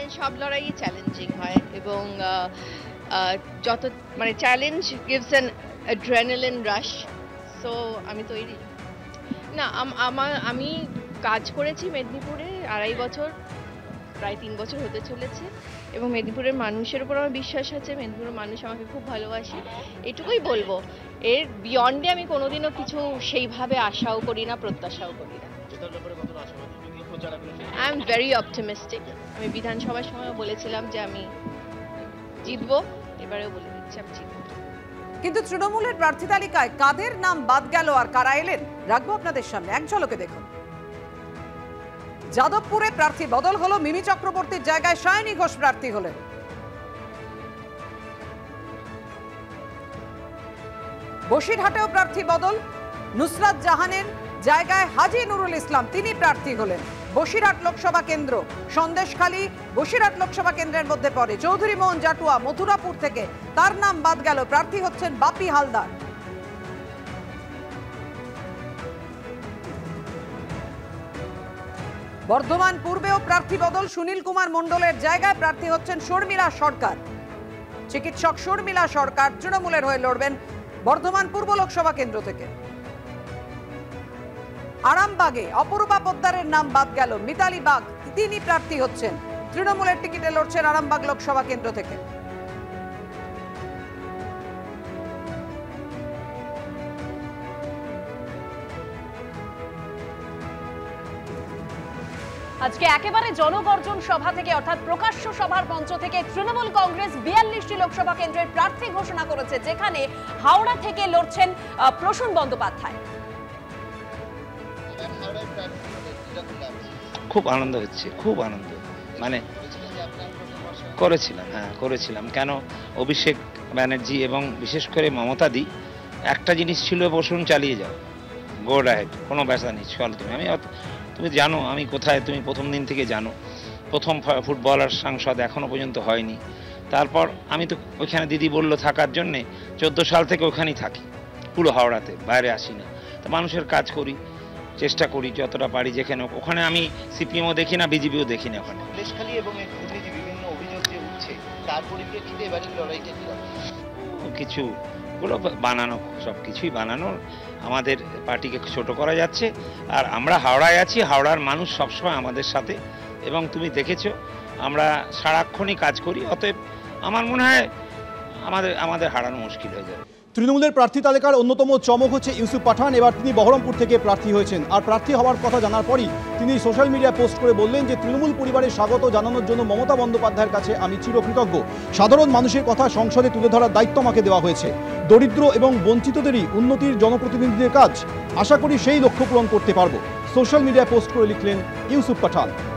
সব লড়াই চ্যালেঞ্জিং হয় এবং যত মানে challenge gives an adrenaline rush. So আমি তৈরি। না আমি কাজ করেছি মেদিনীপুরে 2.5 বছর, প্রায় 3 বছর হতে চলেছে, এবং মেদিনীপুরের মানুষের উপর আমার বিশ্বাস আছে। মেদিনীপুরের মানুষ আমাকে খুব ভালোবাসে, এটুকুই বলবো। এর বিয়ন্ডে আমি কোনোদিনও কিছু সেইভাবে আশাও করি না, প্রত্যাশাও করি না। I am very optimistic. আমি বিধানসভার সময় বলেছিলাম যে আমি জিতবো, এবারেও বলে দিচ্ছি আমি জিতবো। কিন্তু তৃণমূলের প্রার্থী তালিকায় কাদের নাম বাদ গেল আর কারা এলেন রাখবো আপনাদের সামনে, এক ঝলকে দেখুন। যাদবপুরে প্রার্থী বদল হলো, মিমি চক্রবর্তীর জায়গায় সায়নী ঘোষ প্রার্থী হলেন। বসিরহাটেও প্রার্থী বদল, নুসরাত জাহানের জায়গায় হাজী নুরুল ইসলাম তিনি প্রার্থী হলেন। বসিরহাট লোকসভা কেন্দ্র, সন্দেশখালী বসিরহাট লোকসভা কেন্দ্রের মধ্যে পড়ে। চৌধুরী মোহন জাটুয়া মথুরাপুর থেকে, তার নাম বাদ গেল, প্রার্থী হচ্ছেন বাপি হালদার। বর্ধমান পূর্বেও প্রার্থী বদল, সুনীল কুমার মণ্ডলের জায়গায় প্রার্থী হচ্ছেন শর্মিলা সরকার। চিকিৎসক শর্মিলা সরকার তৃণমূলের হয়ে লড়বেন বর্ধমান পূর্ব লোকসভা কেন্দ্র থেকে। আরামবাগে অপরূপা পোদ্দারের নাম বাদ গেল, মিতালি বাগ তিনি প্রার্থী হচ্ছেন, তৃণমূলের টিকিটে লড়ছেন আরামবাগ লোকসভা কেন্দ্র থেকে। আজকে একেবারে জনগর্জন সভা থেকে অর্থাৎ প্রকাশ্য সভার মঞ্চ থেকে তৃণমূল কংগ্রেস 42টি লোকসভা কেন্দ্রের প্রার্থী ঘোষণা করেছে, যেখানে হাওড়া থেকে লড়ছেন প্রসূন বন্দ্যোপাধ্যায়। খুব আনন্দ হচ্ছে, খুব আনন্দ। মানে করেছিলাম, হ্যাঁ করেছিলাম। কেন, অভিষেক ব্যানার্জি এবং বিশেষ করে মমতা দি একটা জিনিস ছিল, প্রসূন চালিয়ে যাও, গো অ্যাহেড, কোনো ব্যবসা নেই, চল তুমি। তুমি জানো আমি কোথায়, তুমি প্রথম দিন থেকে জানো, প্রথম ফুটবলার সাংসদ এখনো পর্যন্ত হয়নি। তারপর আমি তো ওইখানে দিদি বললো থাকার জন্যে 14 সাল থেকে ওখানেই থাকি, পুরো হাওড়াতে, বাইরে আসি না। তো মানুষের কাজ করি, চেষ্টা করি যতটা পারি। যেখানে ওখানে আমি সিপিএমও দেখি না, বিজেপিও দেখি না। ওখানে কিছুগুলো বানানো, সব কিছুই বানানো। আমাদের পার্টিকে ছোট করা যাচ্ছে, আর আমরা হাওড়ায় আছি, হাওড়ার মানুষ সবসময় আমাদের সাথে, এবং তুমি দেখেছো আমরা সারাক্ষণই কাজ করি। অতএব আমার মনে হয় আমাদের হারানো মুশকিল হয়ে যাবে। তৃণমূলের প্রার্থী তালিকার অন্যতম চমক হচ্ছে ইউসুফ পাঠান। এবার তিনি বহরমপুর থেকে প্রার্থী হয়েছেন, আর প্রার্থী হওয়ার কথা জানার পরই তিনি সোশ্যাল মিডিয়ায় পোস্ট করে বললেন যে তৃণমূল পরিবারের স্বাগত জানানোর জন্য মমতা বন্দ্যোপাধ্যায়ের কাছে আমি চিরকৃতজ্ঞ। সাধারণ মানুষের কথা সংসদে তুলে ধরার দায়িত্ব আমাকে দেওয়া হয়েছে। দরিদ্র এবং বঞ্চিতদেরই উন্নতির জনপ্রতিনিধিদের কাজ, আশা করি সেই লক্ষ্য পূরণ করতে পারবো, সোশ্যাল মিডিয়ায় পোস্ট করে লিখলেন ইউসুফ পাঠান।